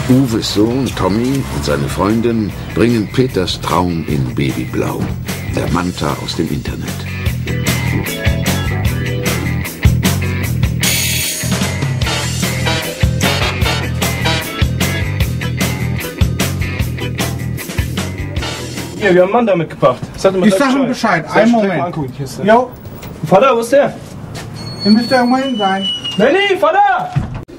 Uwes Sohn Tommy und seine Freundin bringen Peters Traum in Babyblau. Der Manta aus dem Internet. Ja, wir haben einen Mann da mitgebracht. Ich sag ihm Bescheid. Einen Moment. Jo. Vater, wo ist der? Ihr müsst irgendwo hin sein. Nelly, Vater!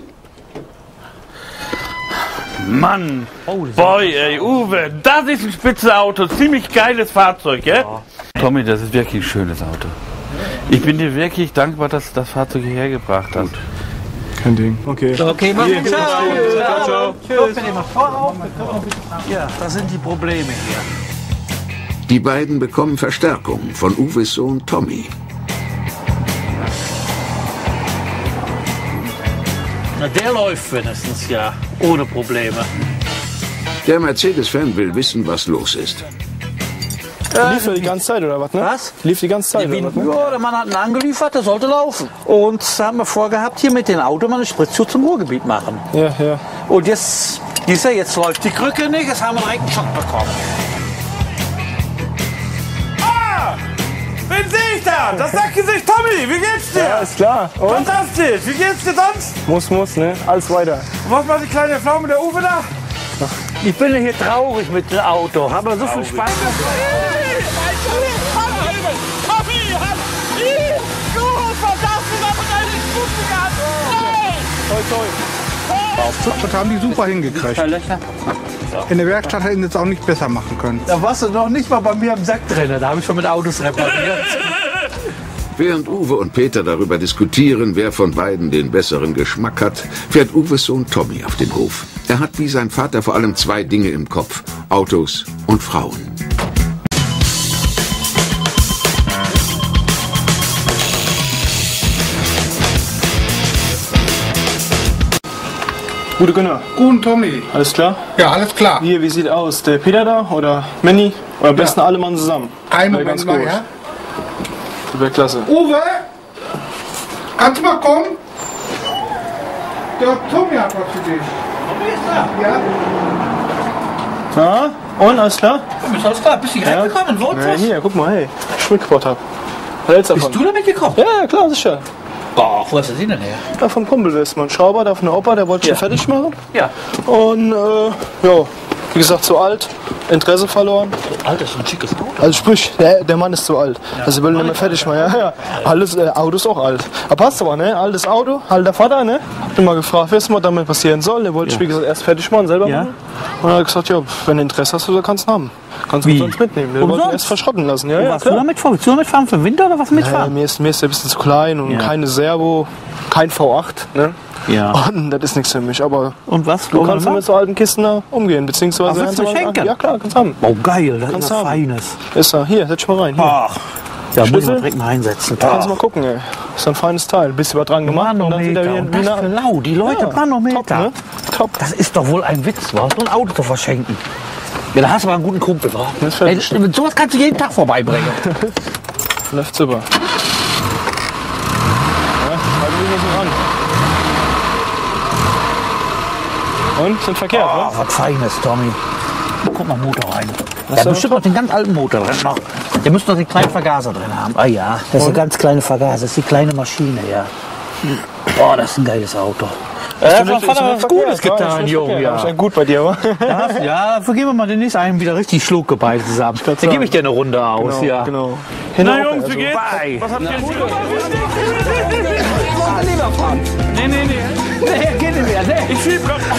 Mann, boy, ey, Uwe, das ist ein spitze Auto, ziemlich geiles Fahrzeug, ja? Tommy, das ist wirklich ein schönes Auto. Ich bin dir wirklich dankbar, dass du das Fahrzeug hierher gebracht hast. Kein Ding. Okay. Okay, mach mal. Ciao. Ciao. Tschüss. Ja, das sind die Probleme hier. Die beiden bekommen Verstärkung von Uwes Sohn Tommy. Na, der läuft wenigstens ja, ohne Probleme. Der Mercedes-Fan will wissen, was los ist. Lief er die ganze Zeit oder was, ne? Was? Lief die ganze Zeit Ja, oder was, ne? ja, der Mann hat ihn angeliefert, der sollte laufen. Und da haben wir vorgehabt, hier mit dem Auto mal eine Spritztour zum Ruhrgebiet machen. Ja, ja. Und jetzt läuft die Krücke nicht, jetzt haben wir direkt einen Schock bekommen. Wen sehe ich da? Das Sackgesicht Tommy, wie geht's dir? Ja, ist klar. Und? Fantastisch, wie geht's dir sonst? Muss, ne? Alles weiter. Was macht die kleine Frau mit der Uwe da? Ich bin ja hier traurig mit dem Auto, habe so viel Spaß. Das haben die super hingekriegt. In der Werkstatt hätten sie es auch nicht besser machen können. Da warst du noch nicht mal bei mir im Sack drin, da habe ich schon mit Autos repariert. Während Uwe und Peter darüber diskutieren, wer von beiden den besseren Geschmack hat, fährt Uwes Sohn Tommy auf den Hof. Er hat wie sein Vater vor allem zwei Dinge im Kopf: Autos und Frauen. Gute Günner. Guten Tommy. Alles klar? Ja, alles klar. Hier, wie sieht aus? Der Peter da oder Manny? Oder am besten alle Mann zusammen? Einen Wäre Moment ganz mal, gut. ja? Das wäre klasse. Uwe! Kannst du mal kommen? Der Tommy hat was für dich. Tommy ist da. Ja? Na? Und, alles klar? Ist alles klar, bist du direkt gekommen? Wo Ja, hier, guck mal, hey. Ich mitgebracht habe. Bist du damit gekommen? Ja, klar, sicher. Boah, wo hast du den denn her? Ja, vom Kumpel, der ist mal ein Schrauber, da von der Opa, der wollte schon fertig machen. Ja. Und, ja, wie gesagt, zu alt, Interesse verloren. Alter, ist so ein schickes Auto. Also sprich, der Mann ist zu alt. Also will nicht mehr fertig machen. Ja. Alles, Auto ist auch alt. Aber passt aber, ne? Altes Auto, alter Vater, ne? Hab ihn mal gefragt, was damit passieren soll. Der wollte, wie gesagt, erst fertig machen, selber machen. Und er hat gesagt, ja, wenn du Interesse hast, dann kannst du ihn haben. Kannst du uns mitnehmen. Der wollte ihn erst verschrotten lassen. Ja, Was du damit fahren? Willst du damit fahren für Winter oder was mitfahren? Mir ist der ein bisschen zu klein und keine Servo, kein V8, ne? Ja. Und das ist nichts für mich, aber Und was? du kannst mit so alten Kisten da umgehen, beziehungsweise... willst du schenken? Ja klar, kannst haben. Oh geil, das Kannst ist was haben. Feines. Ist da, hier, setz dich mal rein. Hier. Ach. Ja, muss ich Schlüssel? mal direkt mal einsetzen. Da kannst du mal gucken, ey. Ist ein feines Teil. Bist du dran gemacht und dann sieht er Manometer. Und das für lau, die Leute Manometer. Top, ne? Top. Das ist doch wohl ein Witz, wa? So ein Auto zu verschenken. Ja, da hast du aber einen guten Kumpel, wa? Das ist fertig. Ey, sowas kannst du jeden Tag vorbeibringen. Läuft super. Ja, halt mich nicht so ran. Und? Sind verkehrt, wa? Was Feines, Tommy. Guck mal, Motor rein. Der hat bestimmt noch den ganz alten Motor drin. Noch. Der müsste noch den kleinen Vergaser drin haben. Ah ja, das ist eine ganz kleine Vergaser. Das ist die kleine Maschine, ja. Boah, das ist ein geiles Auto. Ja, hat mein Vater was Gutes getan, Junge. Ja. Ist gut bei dir, wa? Ja, dafür geben wir mal demnächst einen wieder richtig Schluck geballt zusammen. Dann gebe ich dir eine Runde aus, ja. Genau. Na Jungs, wie geht's? Bye. Was habt ihr jetzt Lieber fahren. Nee. Nee, geht nicht mehr. Nee. Ich schieb grad.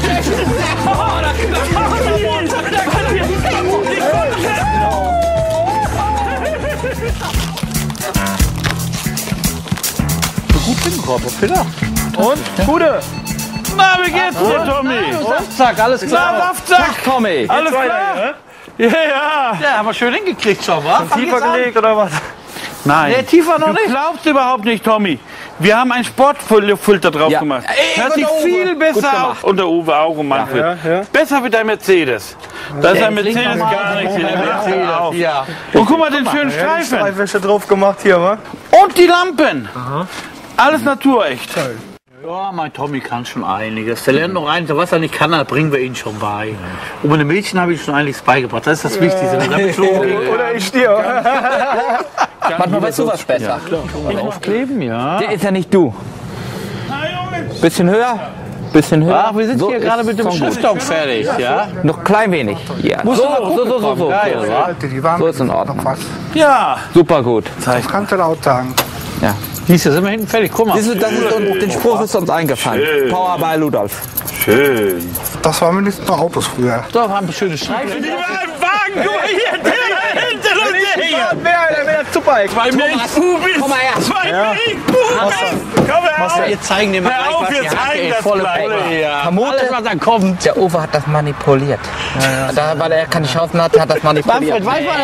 Gut hingekommen, Peter. Und? Gute! Na, wie geht's dir, Tommy? Saftsack, alles klar. Na, Saftsack. Tommy. Alles klar? Ja. Ja, haben wir schön hingekriegt schon, wa? Tiefer gelegt oder was? Nein. Nee, tiefer noch Du nicht. glaubst überhaupt nicht, Tommy. Wir haben einen Sportfilter drauf Ja. gemacht. Ey, Hört sich und der viel Uwe. besser aus. Und der Uwe auch und Manfred. Ja. Besser wie dein Mercedes. Da ist ein Mercedes gar nichts. Ja. Und guck mal den schönen Streifen. Streifwäsche drauf gemacht hier, wa? Und die Lampen. Alles naturecht. Ja, mein Tommy kann schon einiges. Der lernt noch einiges. Was er nicht kann, das bringen wir ihn schon bei. Und meine Mädchen habe ich schon einiges beigebracht. Das ist das Wichtigste. Oder ich dir. Manchmal weißt du was besser. Aufkleben, ja. Der ist ja nicht du. Bisschen höher. Bisschen höher. Ach, wir sind hier gerade mit dem Schriftung fertig, ja? Noch klein wenig. Ja. So. Geil, wa? Die waren So ist in Ordnung. noch was. Ja. Super gut. Das kannst du laut sagen. Ja. Siehst du, sind wir hinten fertig. Guck mal. Siehst du, den Spruch ist uns eingefallen. Schön. Power by Ludolf. Schön. Das waren mindestens noch Autos früher. So, haben wir schöne Streifen. Ich war im Wagen, guck mal hier, der hinter uns her. Der wäre super. Zwei Milchbubis. Komm mal her. Zwei Milchbubis. Komm her. Wir zeigen dir mal Hör auf, wir zeigen das gleich. Ja. Alles, was da kommt. Der Uwe hat das manipuliert. Da, weil er keine Chancen hatte, hat das manipuliert.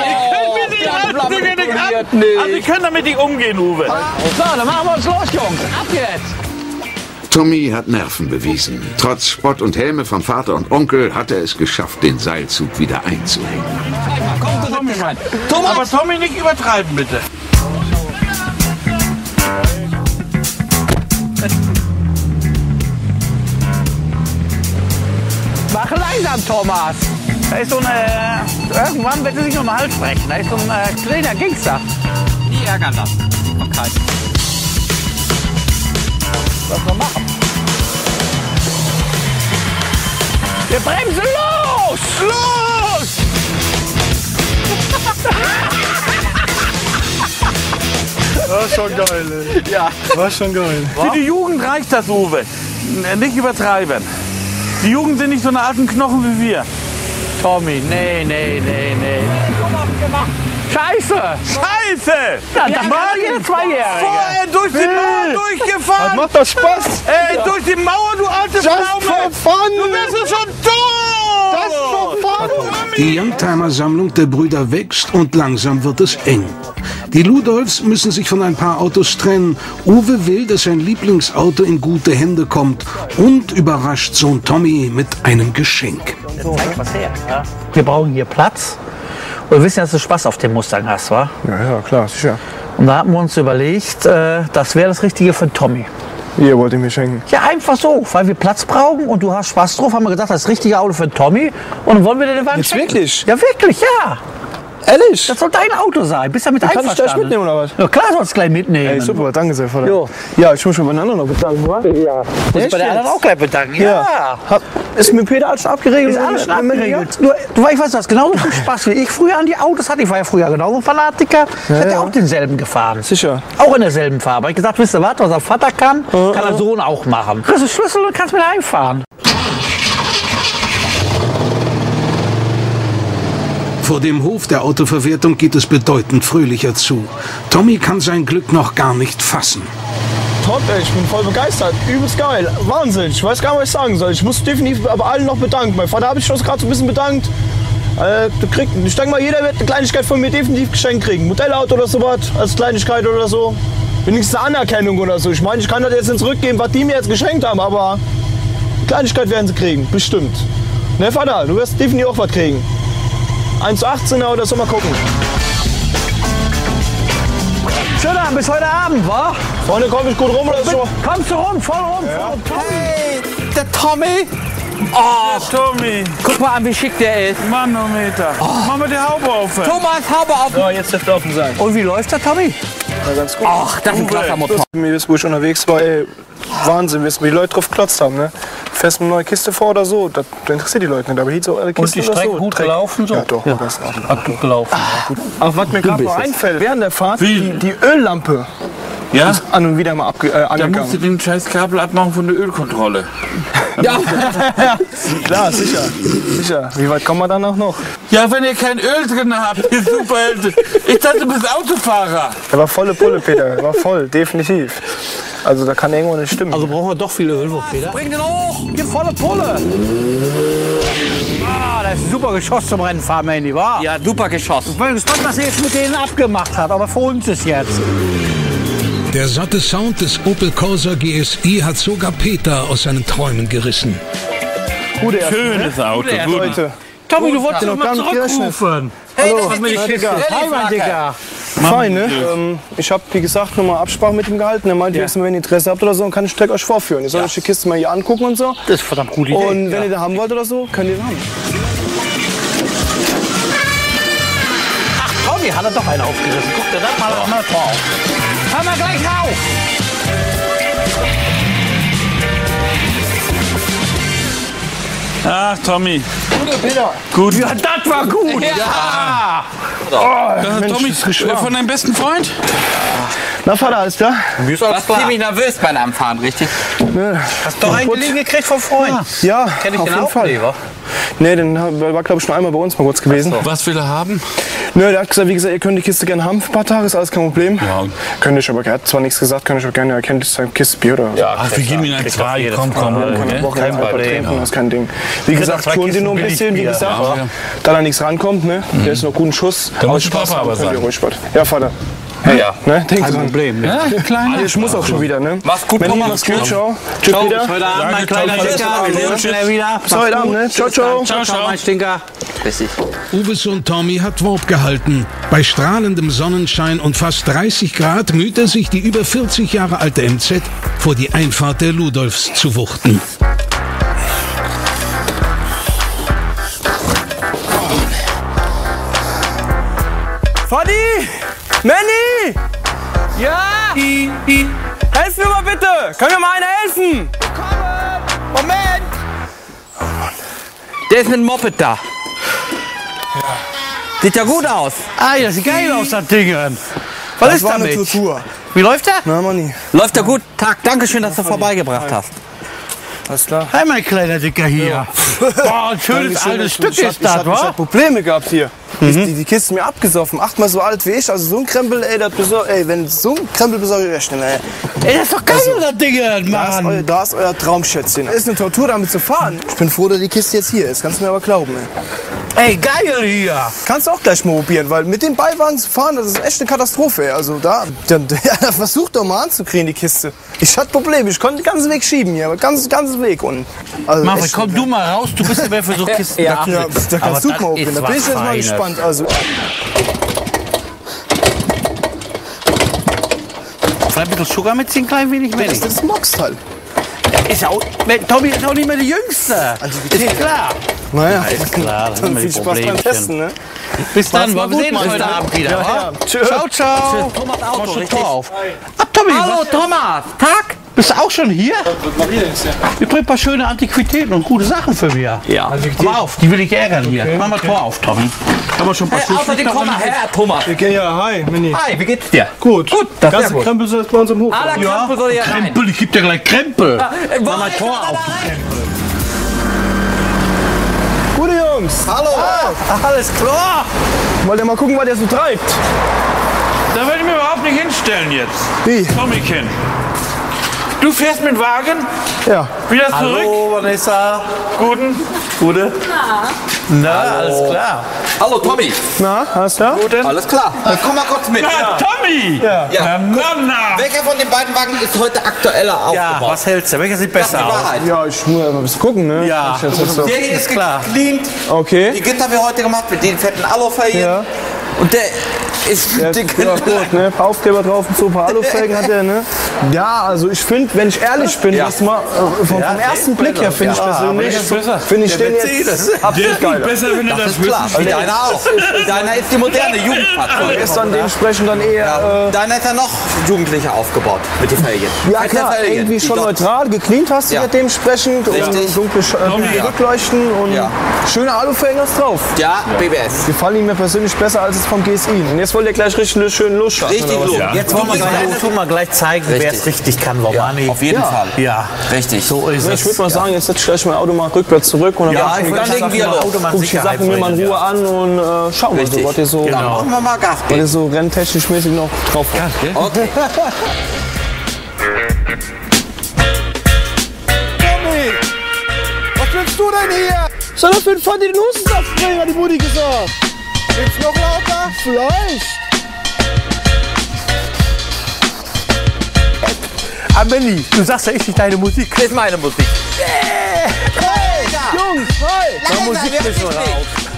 Also ich kann damit nicht umgehen, Uwe. So, dann machen wir uns los, Jungs. Ab jetzt. Tommy hat Nerven bewiesen. Trotz Spott und Häme von Vater und Onkel hat er es geschafft, den Seilzug wieder einzuhängen. Aber Tommy, nicht übertreiben, bitte. Mach langsam, Thomas. Da ist so eine. Irgendwann wird er sich nochmal Hals brechen. Da ist so ein kleiner Gangster. Nie ärgern lassen. Okay. Was wir machen? Wir bremsen los! Los! War schon geil, ey. Ja. War schon geil. Für die Jugend reicht das, Uwe. Nicht übertreiben. Die Jugend sind nicht so eine alten Knochen wie wir. Tommy, nee. Scheiße! Scheiße! Ja, das war jeder Zweijährige. Vorher durch die Mauer durchgefahren. Macht das Spaß? Ey, durch die Mauer, du alte Just Pflaume. for fun. Du bist schon tot! Just for fun. Die Youngtimer-Sammlung der Brüder wächst und langsam wird es eng. Die Ludolfs müssen sich von ein paar Autos trennen. Uwe will, dass sein Lieblingsauto in gute Hände kommt und überrascht Sohn Tommy mit einem Geschenk. Zeig was her. Ja. Wir brauchen hier Platz. Und wir wissen, dass du Spaß auf dem Mustang hast, wa? Ja, klar, sicher. Und da haben wir uns überlegt, das wäre das Richtige für Tommy. Ihr wollt ihn mir schenken. Ja, einfach so, weil wir Platz brauchen und du hast Spaß drauf, haben wir gesagt, das ist das richtige Auto für Tommy. Und dann wollen wir dir den Wagen Jetzt schenken. wirklich? Ja, wirklich, ja. Ehrlich? Das soll dein Auto sein. Bist du damit Kann ich einverstanden? gleich mitnehmen oder was? Ja, klar sollst du gleich mitnehmen. Ey, super, danke sehr, Vater. Jo. Ja, ich muss schon bei den anderen noch bedanken, wa? Ja. Muss ich bei der anderen auch gleich bedanken. Ja. Ist mit Peter alles schon abgeregelt? Ist alles schon abgeregelt. Du, ich weiß, du hast genauso viel Spaß wie ich früher an die Autos hatte. Ich war ja früher genauso ein Fanatiker. Ich hätte auch denselben gefahren. Sicher. Auch in derselben Farbe. Ich habe gesagt, wisst ihr was der Vater kann, kann der Sohn auch machen. Du kriegst den Schlüssel und kannst mit einfahren. Vor dem Hof der Autoverwertung geht es bedeutend fröhlicher zu. Tommy kann sein Glück noch gar nicht fassen. Top, ey, ich bin voll begeistert. Übelst geil. Wahnsinn. Ich weiß gar nicht, was ich sagen soll. Ich muss definitiv aber allen noch bedanken. Mein Vater habe ich schon gerade so ein bisschen bedankt. Ich denke mal, jeder wird eine Kleinigkeit von mir definitiv geschenkt kriegen. Modellauto oder sowas, als Kleinigkeit oder so. Wenigstens eine Anerkennung oder so. Ich meine, ich kann das jetzt nicht zurückgeben, was die mir jetzt geschenkt haben, aber Kleinigkeit werden sie kriegen, bestimmt. Ne, Vater, du wirst definitiv auch was kriegen. 1,18er oder so, mal gucken. Schöner, bis heute Abend, wa? Vorne komme ich gut rum oder so? Kommst du rum, voll rum. Ja. Hey, der Tommy. Oh, Tommy, guck mal an, wie schick der ist. Manometer. Mach mal die Haube auf. Thomas, Haube auf. So, jetzt dürfte offen sein. Und wie läuft der Tommy? Ja, ganz gut. Ach, das ist ein krasser Motor. Mir wisst, wo ich unterwegs war, ey, Wahnsinn, wie die Leute drauf geklotzt haben, ne? Fährst eine neue Kiste vor oder so, das interessiert die Leute nicht, aber hier so alle Kisten Und die Strecke oder so. gut gelaufen so? Ja, doch, Ja. das ist Hat gut gelaufen. Aber was mir gerade noch einfällt, während der Fahrt, Wie? die Öllampe Ja? ist an und wieder mal Da musst du angegangen. den scheiß Kabel abmachen von der Ölkontrolle. Klar, sicher, sicher. Wie weit kommen wir dann auch noch? Ja, wenn ihr kein Öl drin habt, ihr Superheld. Ich dachte, du bist Autofahrer. Der war volle Pulle, Peter, der war voll, definitiv. Also da kann irgendwo nicht stimmen. Also brauchen wir doch viel Öl, Peter. Bring den hoch. Hier volle Pulle. Ah, das ist ein super Geschoss zum Rennfahren, Mandy, wa? Ja, super Geschoss. Ich bin gespannt, was er jetzt mit denen abgemacht hat, aber für uns ist jetzt. Der satte Sound des Opel Corsa GSI hat sogar Peter aus seinen Träumen gerissen. Gute erste, Schönes Auto. Leute. Tommy, du wolltest noch noch mal gar nicht gerechnet. zurückrufen. Hey, Hallo, das ist na, die Digga. Kiste. Hi, mein Digga. Fein, ne? Ich habe, wie gesagt, nochmal Absprache mit ihm gehalten. Er meinte, wenn ihr Interesse habt oder so, dann kann ich direkt euch vorführen. Ihr sollt euch die Kiste mal hier angucken und so. Das ist verdammt gute Idee. Und wenn ihr den haben wollt oder so, könnt ihr den haben. Ach, Tommy hat er doch einen aufgerissen. Guck dir das mal drauf. Hör mal gleich auf! Ach, Tommy. Gute Peter. Gut. Ja, das war gut. Ja. Tommy, von deinem besten Freund? Na, Vater, alles klar? Du warst ziemlich nervös beim Anfahren, richtig? Ne, Hast doch einen Liegen gekriegt vom Freund. ja, Kenn ich auf den jeden auch? Fall. Nee, wa? Nee, den war, glaube ich, schon einmal bei uns mal kurz gewesen. Was will er haben? Nö, der hat gesagt, wie gesagt, ihr könnt die Kiste gerne haben für ein paar Tage, ist alles kein Problem. Ja. Könnt ich aber, er hat zwar nichts gesagt, könnt ich aber gerne, er kennt die Kiste Bier oder so. Ach, wir geben ihm ein 2. Komm. Kein Problem. Das ist kein Ding. Wie gesagt, zwei schon den Kisten nur ein bisschen, wie Billigbier. gesagt, Ja. da nichts rankommt, ne? Der ist noch guten Schuss. Da muss Spaß Papa haben aber könnt ihr sein. ruhig was. Ja, Vater. Ja. Ne? Denk Kein dran. Problem. Ne? Ja, kleiner. Ich muss auch schon wieder, ne? Mach's gut, Menni, Thomas. mach's gut, ciao. Tschüss wieder. Heute Abend, mein kleiner Tschüss. Dicker. Wir sehen uns schnell wieder. Bis heute Abend, ne? Ciao, ciao. Ciao, mein Stinker. Richtig. Uwes Sohn Tommy hat Wort gehalten. Bei strahlendem Sonnenschein und fast 30 Grad müht er sich, die über 40 Jahre alte MZ vor die Einfahrt der Ludolfs zu wuchten. Fadi! Manny! Ja? Helf mir mal bitte! Können wir mal einer helfen? Moment! Der ist mit dem Moped da. Sieht ja gut aus. Ah, das sieht geil aus, das Ding. Was ist war eine damit? Tortur. Wie läuft der? Na, Manni. Läuft ja gut. Tag, danke schön, dass du vorbeigebracht hast. Alles klar. Hey, mein kleiner Dicker hier. Boah, ein schönes altes Stück ist das, Ich wa? hab Probleme gehabt hier. Die Kiste mir abgesoffen. 8-mal so alt wie ich. Also so ein Krempel, ey, wenn so ein Krempel besorge ich euch nicht mehr, ey. Ey, das ist doch geil, das Ding, Mann. Da ist euer Traumschätzchen. Ist eine Tortur, damit zu fahren. Ich bin froh, dass die Kiste jetzt hier ist. Kannst du mir aber glauben, ey. Ey, geil hier. Kannst du auch gleich mal probieren, weil mit dem Beiwagen zu fahren, das ist echt eine Katastrophe, ey. Also da versuch doch mal anzukriegen, die Kiste. Ich hatte Probleme. Ich konnte den ganzen Weg schieben hier, aber ganzen Weg. Und, also Manfred, echt, komm du mal raus, du bist ja mehr für so Kisten. Ja, da kannst du mal Aber das probieren. ist Da bin ich was jetzt mal Feines. gespannt. Also, Vielleicht ein bisschen Sugar mit ein klein wenig mehr. das ist das Mox-Teil. Ist ja auch, Tommy ist auch nicht mehr der Jüngste. Ist klar. Naja, Ist klar, das dann viel Spaß beim Testen, ne? Bis dann, mal wir gut, sehen uns Mann. heute Abend wieder. Ja, wa? ja. Tschö. Ciao, ciao. Thomas Auto, Mach schon richtig? Tor auf. Ah, Tommy, Hallo Thomas, Tag! bist du auch schon hier? Wir bringen ein paar schöne Antiquitäten und gute Sachen für mir. Ja. Aber auf, die will ich ärgern hier. Mach mal Tor auf, Tommy. Haben wir schon ein paar Hey, außerdem komm mal her, Thomas. Okay, ja, hi, Mini. Hi, wie geht's dir? Gut. Gut, das ist Ganze ja gut. Krempel soll jetzt bei uns im Hof. Aller Krempel soll ja rein. Krempel, ich geb dir gleich Krempel. Mach mal Tor auf. Gute Jungs. Hallo. Ach, alles klar. Wollt ihr mal gucken, was der so treibt? Da würde ich mir überhaupt nicht hinstellen jetzt. Wie? Tommychen. Du fährst mit Wagen, Ja. wieder zurück. Hallo, Vanessa. Guten. Gute? Na, alles klar. Hallo Tommy. Na, hast du? Alles klar. Komm mal kurz mit. Na, Tommy! Ja. Ja. Mann, na. Welcher von den beiden Wagen ist heute aktueller Ja, aufgebaut? was hältst du? Welcher sieht Das ist die besser aus? Wahrheit. Ja, ich muss mal ein bisschen gucken, ne? Ja. Ich jetzt nicht so. Der hier ist klar. gecleant. Okay. Die Gitter haben wir heute gemacht mit den fetten Alufelgen. Ja. Und der ist Ja, dick. ja, gut, ne? Paar Aufkleber drauf und so, ein paar Alufelgen hat er, ne? Ja, also ich finde, wenn ich ehrlich bin, Ja. was mal, vom ersten Blick her finde ich persönlich, finde ich den jetzt absolut geil. Besser, wenn er das Klar, wie deiner auch. Deiner ist die moderne Jugendfahrzeug. Ist dann dementsprechend dann eher, Deiner ist ja noch jugendlicher aufgebaut mit den Felgen. ja Fette klar, Felgen, irgendwie die schon dort- neutral, gecleant hast du Ja. ja dementsprechend und Richtig. dunkle Ja. Rückleuchten und Ja. schöne Alufelgen hast drauf. Ja, BBS. Gefallen ihm mir persönlich besser als es vom GSI. Und jetzt wollt ihr gleich richtig schön losstarten. Richtig oder was? los. Jetzt wollen wir gleich zeigen, wer es richtig kann, Romani. Auf jeden Fall. Ja, Richtig. so ist Ich es. würde mal sagen, jetzt setze ich gleich mein Auto mal rückwärts zurück und dann Ja, mach ich die würde ganzen legen Sachen wir mal- los. Autobahn guck ich die Sachen mir mal in Ruhe an und schauen wir so, Richtig. was ihr so, Dann machen wir mal Gas was ihr geben. so renntechnisch mäßig noch drauf habt. Okay. Was willst du denn hier? Soll das für ein Pfand in den Hustensaft bringen, hat die Mutti gesagt. Willst du noch lauter? Vielleicht. Amelie, du sagst ja ich nicht deine Musik. Das ist meine Musik. Hey, Jungs, hi. Musik müssen wir raus.